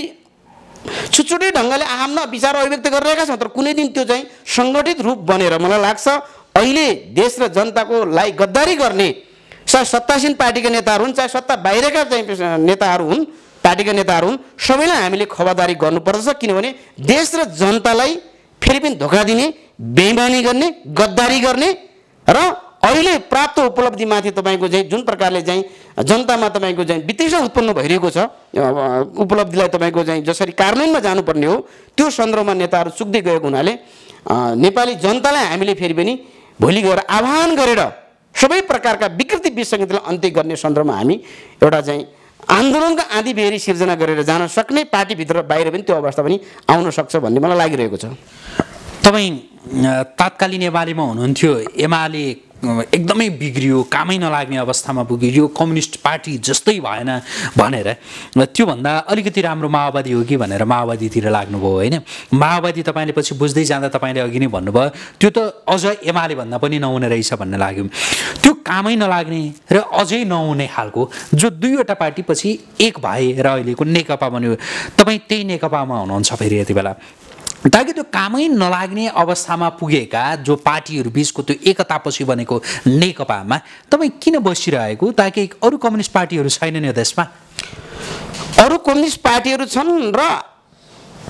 छुट्टै ढङ्गले आफ्ना विचार अभिव्यक्त गरिरहेका छौँ, तर कुनै दिन त्यो चाहिँ सङ्गठित रूप बनेर मलाई लाग्छ अहिले देश र जनताको लागि गद्दारी गर्ने चाहे सत्तासीन पार्टीका नेताहरू हुन्, चाहे सत्ता बाहिरका चाहिँ नेताहरू हुन्, पार्टीका नेताहरू हुन्, सबैलाई हामीले खबरदारी गर्नुपर्दछ। किनभने देश र जनतालाई फेरि पनि धोका दिने, बेइमानी गर्ने, गद्दारी गर्ने र अहिले प्राप्त उपलब्धिमाथि तपाईँको चाहिँ जुन प्रकारले चाहिँ जनतामा तपाईँको चाहिँ वितृष्णा उत्पन्न भइरहेको छ, उपलब्धिलाई तपाईँको चाहिँ जसरी कार्यान्वयनमा जानुपर्ने हो त्यो सन्दर्भमा नेताहरू चुक्दै गएको हुनाले नेपाली जनतालाई हामीले फेरि पनि भोलि गएर आह्वान गरेर सबै प्रकारका विकृति विसङ्गतिलाई अन्त्य गर्ने सन्दर्भमा हामी एउटा चाहिँ आन्दोलनका आँधी बेहोरी सिर्जना गरेर जान सक्ने, पार्टीभित्र बाहिर पनि त्यो अवस्था पनि आउन सक्छ भन्ने मलाई लागिरहेको छ। तपाईँ तात्कालीन एमालेमा हुनुहुन्थ्यो, एमाले एकदमै बिग्रियो, कामै नलाग्ने अवस्थामा पुग्यो, यो कम्युनिस्ट पार्टी जस्तै भएन भनेर त्योभन्दा अलिकति राम्रो माओवादी हो कि भनेर माओवादीतिर लाग्नुभयो होइन? माओवादी तपाईँले पछि बुझ्दै जाँदा तपाईँले अघि नै भन्नुभयो त्यो त अझ एमाले भन्दा पनि नहुने रहेछ भन्ने लाग्यो। त्यो कामै नलाग्ने र अझै नहुने खालको जो दुईवटा पार्टी पछि एक भए र अहिलेको नेकपा बन्यो, तपाईँ त्यही नेकपामा हुनुहुन्छ फेरि यति बेला, ताकि त्यो कामै नलाग्ने अवस्थामा पुगेका जो पार्टीहरू बिचको त्यो एकतापछि बनेको नेकपामा तपाईँ किन बसिरहेको? ताकि अरू कम्युनिस्ट पार्टीहरू छैनन् यो देशमा? अरू कम्युनिस्ट पार्टीहरू छन् र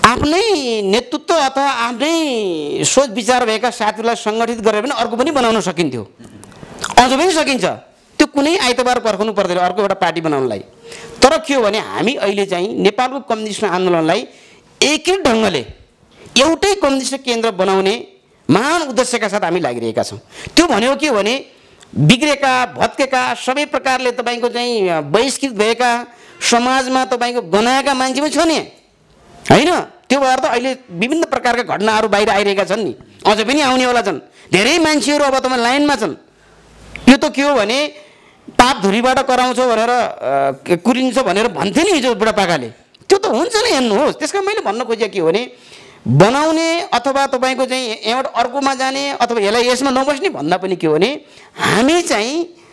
आफ्नै नेतृत्व अथवा आफ्नै सोच विचार भएका साथीहरूलाई सङ्गठित गरेर पनि अर्को पनि बनाउन सकिन्थ्यो, अझ पनि सकिन्छ। त्यो कुनै आइतबार पर्खनु पर्दैन अर्को एउटा पार्टी बनाउनलाई। तर के हो भने हामी अहिले चाहिँ नेपालको कम्युनिस्ट आन्दोलनलाई एकै ढङ्गले एउटै कम्युनिस्ट केन्द्र बनाउने महान उद्देश्यका साथ हामी लागिरहेका छौँ। त्यो भनेको के हो भने बिग्रेका भत्केका सबै प्रकारले तपाईँको चाहिँ बहिष्कृत भएका समाजमा तपाईँको गनाएका मान्छे पनि छ नि होइन। त्यो भएर त अहिले विभिन्न प्रकारका घटनाहरू बाहिर आइरहेका छन् नि, अझ पनि आउनेवाला छन्। धेरै मान्छेहरू अब तपाईँ लाइनमा छन्। यो त के हो भने पाप धुरीबाट कराउँछ भनेर कुरिन्छ भनेर भन्थे नि हिजो बुढापाकाले, त्यो त हुन्छ नि हेर्नुहोस्। त्यसका मैले भन्न खोजेको के हो भने बनाउने अथवा तपाईँको चाहिँ यहाँबाट अर्कोमा जाने अथवा यसलाई यसमा नबस्ने भन्दा पनि के हो भने हामी चाहिँ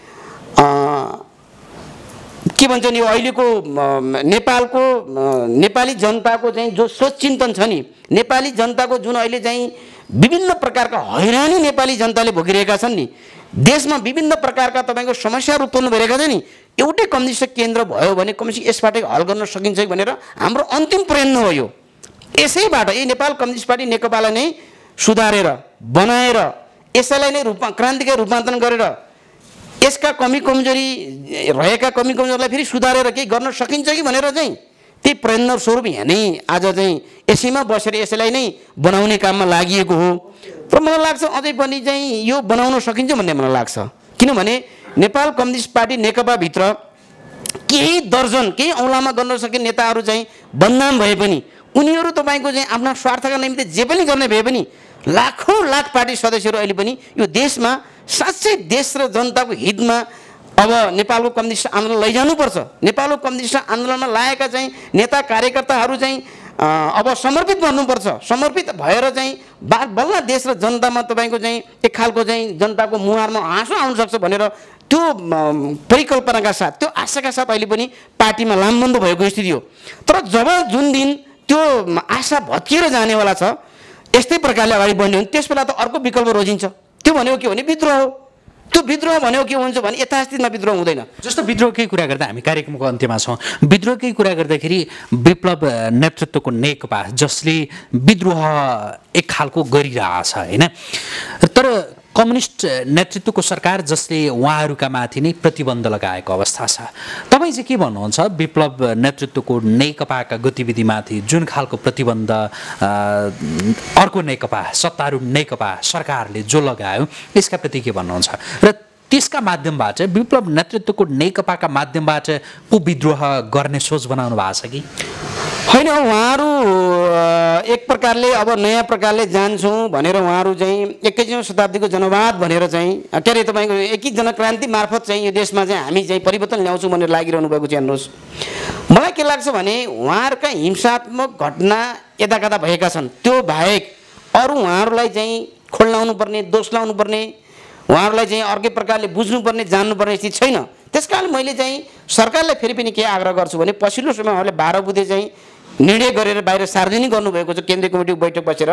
के भन्छ नि अहिलेको नेपालको नेपाली जनताको चाहिँ जो सोच चिन्तन छ नि, नेपाली जनताको जुन अहिले चाहिँ विभिन्न प्रकारका हैरानी नेपाली जनताले भोगिरहेका छन् नि, देशमा विभिन्न प्रकारका तपाईँको समस्याहरू उत्पन्न भइरहेका छन् नि, एउटै कम्युनिस्ट केन्द्र भयो भने कमसेकम यसबाट हल गर्न सकिन्छ भनेर हाम्रो अन्तिम प्रयत्न हो यो। यसैबाट यही नेपाल कम्युनिस्ट पार्टी नेकपालाई नै सुधारेर बनाएर यसैलाई नै रूपमा क्रान्तिकारी रूपान्तरण गरेर यसका कमी कमजोरी रहेका कमी कमजोरीलाई फेरि सुधारेर केही गर्न सकिन्छ कि भनेर चाहिँ त्यही प्रयत्न स्वरूप यहाँ नै आज चाहिँ यसैमा बसेर यसैलाई नै बनाउने काममा लागि हो। तर मलाई लाग्छ अझै पनि चाहिँ यो बनाउन सकिन्छ भन्ने मलाई लाग्छ। किनभने नेपाल कम्युनिस्ट पार्टी नेकपाभित्र केही दर्जन केही औँलामा गर्न सकिने नेताहरू चाहिँ बदनाम भए पनि उनीहरू तपाईँको चाहिँ आफ्ना स्वार्थका निमित्त जे पनि गर्ने भए पनि लाखौँ लाख पार्टी सदस्यहरू अहिले पनि यो देशमा साँच्चै देश र जनताको हितमा अब नेपालको कम्युनिस्ट आन्दोलन लैजानुपर्छ। नेपालको कम्युनिस्ट आन्दोलनमा लागेका चाहिँ नेता कार्यकर्ताहरू चाहिँ अब समर्पित गर्नुपर्छ। समर्पित भएर चाहिँ बा बल्ल देश र जनतामा तपाईँको चाहिँ एक खालको चाहिँ जनताको मुहारमा हाँसो आउन सक्छ भनेर त्यो परिकल्पनाका साथ त्यो आशाका साथ अहिले पनि पार्टीमा लामबन्द भएको स्थिति हो। तर जब जुन दिन त्यो आशा भत्किएर जानेवाला छ यस्तै प्रकारले अगाडि बढ्ने हो त्यस बेला त अर्को विकल्प रोजिन्छ। त्यो भनेको के भने विद्रोह हो। त्यो विद्रोह भनेको के हुन्छ भने यथास्थितिमा विद्रोह हुँदैन। जस्तो विद्रोहकै कुरा गर्दा हामी कार्यक्रमको अन्त्यमा छौँ। विद्रोहकै कुरा गर्दाखेरि विप्लव नेतृत्वको नेकपा जसले विद्रोह एक खालको गरिरहेछ होइन, तर कम्युनिस्ट नेतृत्वको सरकार जसले उहाँहरूका माथि नै प्रतिबन्ध लगाएको अवस्था छ। तपाईँ चाहिँ के भन्नुहुन्छ विप्लव नेतृत्वको नेकपाका गतिविधिमाथि जुन खालको प्रतिबन्ध अर्को नेकपा सत्तारूढ नेकपा सरकारले जो लगायो यसका प्रति के भन्नुहुन्छ र त्यसका माध्यमबाट विप्लव नेतृत्वको नेकपाका माध्यमबाट पो विद्रोह गर्ने सोच बनाउनु भएको छ कि होइन? उहाँहरू एक प्रकारले अब नयाँ प्रकारले जान्छौँ भनेर उहाँहरू चाहिँ एक्काइसौँ शताब्दीको जनवाद भनेर चाहिँ के अरे तपाईँको एकै जनक्रान्ति मार्फत चाहिँ यो देशमा चाहिँ हामी चाहिँ परिवर्तन ल्याउँछौँ भनेर लागिरहनु भएको चाहिँ हेर्नुहोस्। मलाई के लाग्छ भने उहाँहरूका हिंसात्मक घटना यताकता भएका छन्, त्यो बाहेक अरू उहाँहरूलाई चाहिँ खोल्नाउनु पर्ने दोष लाउनु पर्ने उहाँहरूलाई चाहिँ अर्कै प्रकारले बुझ्नुपर्ने जान्नुपर्ने स्थिति छैन। त्यस कारण मैले चाहिँ सरकारलाई फेरि पनि के आग्रह गर्छु भने पछिल्लो समय उहाँले बाह्र बुधे चाहिँ निर्णय गरेर बाहिर सार्वजनिक गर्नुभएको छ केन्द्रीय कमिटीको बैठक बसेर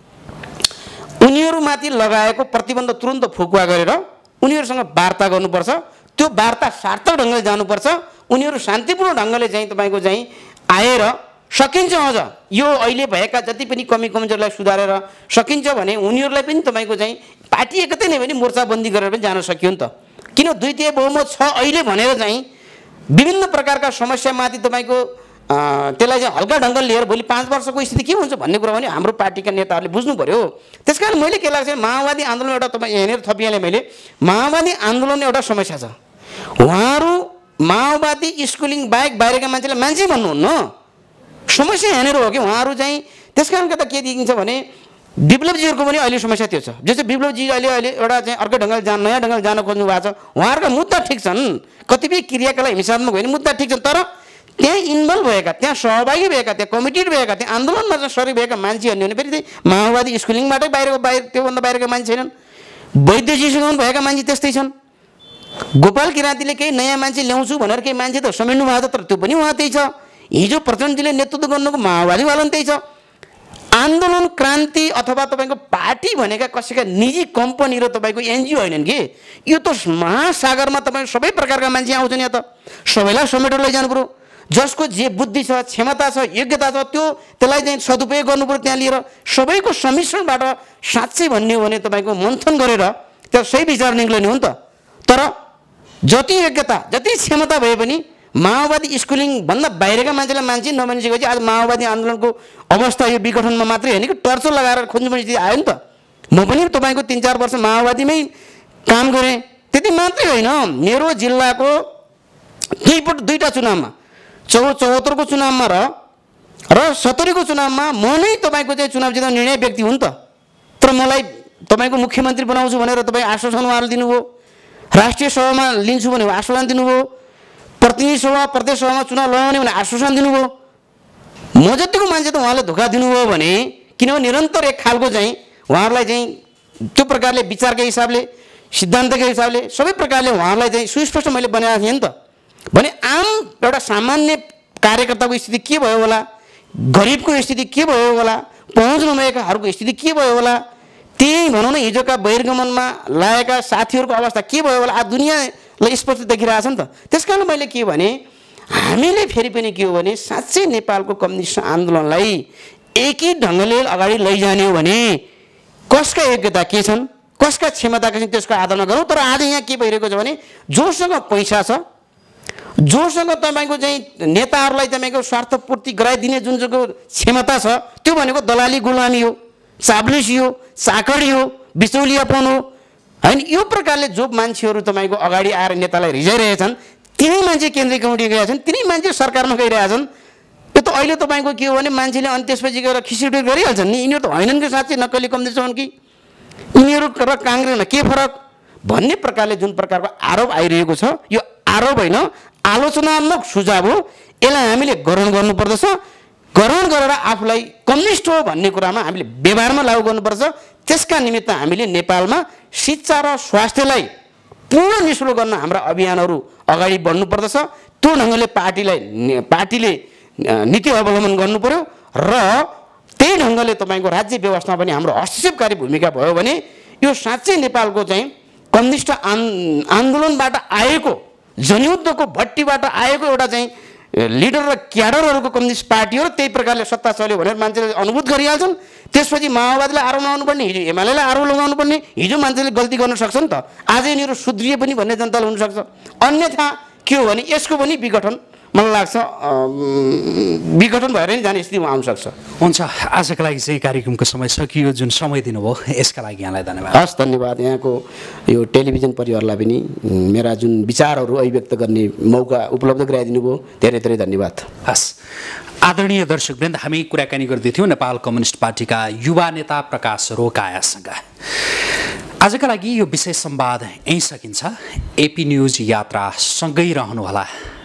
उनीहरूमाथि लगाएको प्रतिबन्ध तुरन्त फुकुवा गरेर उनीहरूसँग वार्ता गर्नुपर्छ। त्यो वार्ता सार्थक ढङ्गले जानुपर्छ। उनीहरू शान्तिपूर्ण ढङ्गले चाहिँ तपाईँको चाहिँ आएर सकिन्छ अझ यो अहिले भएका जति पनि कमी कमजोरीलाई सुधारेर सकिन्छ भने उनीहरूलाई पनि तपाईँको चाहिँ पार्टी एकतै नै भने मोर्चाबन्दी गरेर पनि जान सकियो नि त। किन द्वितीय बहुमत छ अहिले भनेर चाहिँ विभिन्न प्रकारका समस्यामाथि तपाईँको त्यसलाई चाहिँ हल्का ढङ्गले लिएर भोलि पाँच वर्षको स्थिति के हुन्छ भन्ने कुरा पनि हाम्रो पार्टीका नेताहरूले बुझ्नु पर्यो। त्यस कारण मैले के लाग्छ माओवादी आन्दोलन एउटा तपाईँ यहाँनिर थपिहालेँ मैले माओवादी आन्दोलन एउटा समस्या छ। उहाँहरू माओवादी स्कुलिङ बाहेक बाहिरका मान्छेलाई मान्छे भन्नुहुन्न, समस्या यहाँनिर हो कि उहाँहरू चाहिँ त्यस कारण गर्दा के देखिन्छ भने विप्लवजीहरूको पनि अहिले समस्या त्यो छ। जस्तै विप्लवजी अहिले अहिले एउटा चाहिँ अर्कै ढङ्गले जान नयाँ ढङ्गले जान खोज्नु भएको छ। उहाँहरूका मुद्दा ठिक छन्, कतिपय क्रियाकलाप हिंसात्मक होइन मुद्दा ठिक छन्, तर त्यहाँ इन्भल्भ भएका त्यहाँ सहभागी भएका त्यहाँ कमिटेड भएका त्यहाँ आन्दोलनमा चाहिँ सरिक भएका मान्छेहरू भने फेरि त्यही माओवादी स्कुलिङबाटै बाहिरको बाहिर त्योभन्दा बाहिरका मान्छे छैनन्। वैद्यजीसँग भएका मान्छे त्यस्तै छन्। गोपाल किराँतीले केही नयाँ मान्छे ल्याउँछु भनेर केही मान्छे त समेट्नु भएको छ, तर त्यो पनि उहाँ त्यही छ। हिजो प्रचण्डजीले नेतृत्व गर्नुको माओवादीवाला पनि त्यही छ। आन्दोलन क्रान्ति अथवा तपाईँको पार्टी भनेका कसैका निजी कम्पनी र तपाईँको एनजिओ होइनन् कि यो त महासागरमा तपाईँको सबै प्रकारका मान्छे आउँछन्। यहाँ त सबैलाई समेटेर लैजानु पऱ्यो। जसको जे बुद्धि छ, क्षमता छ, योग्यता छ, त्यो त्यसलाई चाहिँ सदुपयोग गर्नुपर्छ। त्यहाँ लिएर सबैको सम्मिश्रणबाट साँच्चै भन्ने हो भने तपाईँको मन्थन गरेर त्यो सही विचार निक्लिने हो नि त। तर जति योग्यता जति क्षमता भए पनि माओवादी स्कुलिङभन्दा बाहिरका मान्छेलाई मान्छे नमानिसकेपछि आज माओवादी आन्दोलनको अवस्था यो विघटनमा मात्रै होइन कि टर्चर लगाएर खोज्नुपर्ने स्थिति आयो नि त। म पनि तपाईँको तिन चार वर्ष माओवादीमै काम गरेँ। त्यति मात्रै होइन, मेरो जिल्लाको दुईपट दुईवटा चुनावमा चौ चौहत्तरको चुनावमा र र सत्तरीको चुनावमा म नै तपाईँको चाहिँ चुनाव जित्ने निर्णय व्यक्ति हुन् त। तर मलाई तपाईँको मुख्यमन्त्री बनाउँछु भनेर तपाईँ आश्वासन उहाँले दिनुभयो, राष्ट्रिय सभामा लिन्छु भने आश्वासन दिनुभयो, प्रतिनिधि सभा प्रदेश सभामा चुनाव लडाउने भने आश्वासन दिनुभयो। म जतिको मान्छे त उहाँले धोका दिनुभयो भने, किनभने निरन्तर एक खालको चाहिँ उहाँहरूलाई चाहिँ त्यो प्रकारले विचारकै हिसाबले सिद्धान्तकै हिसाबले सबै प्रकारले उहाँहरूलाई चाहिँ सुस्पष्ट मैले बनाएको थिएँ नि त। भने आम एउटा सामान्य कार्यकर्ताको स्थिति के भयो होला, गरिबको स्थिति के भयो होला, पहुँच नभएकाहरूको स्थिति के भयो होला, त्यही भनौँ न हिजोका बहिर्गमनमा लागेका साथीहरूको अवस्था के भयो होला, आज दुनियाँलाई स्पष्ट देखिरहेछ नि त। त्यस कारण मैले के भने, हामीले फेरि पनि के हो भने साँच्चै नेपालको कम्युनिस्ट आन्दोलनलाई एकै ढङ्गले अगाडि लैजाने हो भने कसका योग्यता के छन्, कसका क्षमता के छन् त्यसको आधारमा गरौँ। तर आज यहाँ के भइरहेको छ भने जोसँग पैसा छ, जोसँग तपाईँको चाहिँ नेताहरूलाई तपाईँको स्वार्थपूर्ति गराइदिने जुन चाहिँ क्षमता छ, त्यो भनेको दलाली गुलामी हो, चाब्लिसी हो, चाकडी हो, बिचौलियापन हो होइन। यो प्रकारले जो मान्छेहरू तपाईँको अगाडि आएर नेतालाई रिझाइरहेछन्, तिनै मान्छे केन्द्रीय कमिटी गएका छन्, तिनै मान्छे सरकारमा गइरहेछन्। यो त अहिले तपाईँको के हो भने मान्छेले अनि त्यसपछि गएर खिसिउटी गरिहाल्छन् नि, यिनीहरू त होइनन् कि साँच्चै नक्कली कम्युनिस्ट हुन् कि यिनीहरू र काङ्ग्रेसमा के फरक भन्ने प्रकारले जुन प्रकारको आरोप आइरहेको छ, यो आरोप होइन आलोचनात्मक सुझाव हो। यसलाई हामीले ग्रहण गर्नुपर्दछ। ग्रहण गरेर आफूलाई कम्युनिस्ट हो भन्ने कुरामा हामीले व्यवहारमा लागू गर्नुपर्छ। त्यसका निमित्त हामीले नेपालमा शिक्षा र स्वास्थ्यलाई पूर्ण निःशुल्क गर्न हाम्रा अभियानहरू अगाडि बढ्नुपर्दछ। त्यो ढङ्गले पार्टीलाई पार्टीले नीति अवलम्बन गर्नु पर्यो र त्यही ढङ्गले तपाईँको राज्य व्यवस्थामा पनि हाम्रो हस्तक्षेपकारी भूमिका भयो भने यो साँच्चै नेपालको चाहिँ कम्युनिस्ट आन्दोलनबाट आएको जनयुद्धको भट्टीबाट आएको एउटा चाहिँ लिडर र क्याडरहरूको कम्युनिस्ट पार्टी हो र त्यही प्रकारले सत्ता चल्यो भनेर मान्छेले अनुभूत गरिहाल्छन्। त्यसपछि माओवादीलाई आरोप लगाउनु पर्ने, हिजो एमालेलाई आरोप लगाउनु पर्ने, हिजो मान्छेले गल्ती गर्न सक्छ नि त। आज यिनीहरू सुध्रिए पनि भन्ने जनताले हुनसक्छ। अन्यथा के हो भने यसको पनि विघटन मलाई लाग्छ विघटन भएर नै जाने स्थितिमा आउन सक्छ। हुन्छ, आजको लागि चाहिँ कार्यक्रमको समय सकियो। जुन समय दिनुभयो यसका लागि यहाँलाई धन्यवाद। हस्, धन्यवाद। यहाँको यो टेलिभिजन परिवारलाई पनि मेरा जुन विचारहरू अभिव्यक्त गर्ने मौका उपलब्ध गराइदिनु भयो, धेरै धेरै धन्यवाद। हस्, आदरणीय दर्शकवृन्द, हामी कुराकानी गर्दै थियौँ नेपाल कम्युनिस्ट पार्टीका युवा नेता प्रकाश रोकायासँग। आजका लागि यो विशेष संवाद यहीँ सकिन्छ। एपी न्युज यात्रा सँगै रहनुहोला।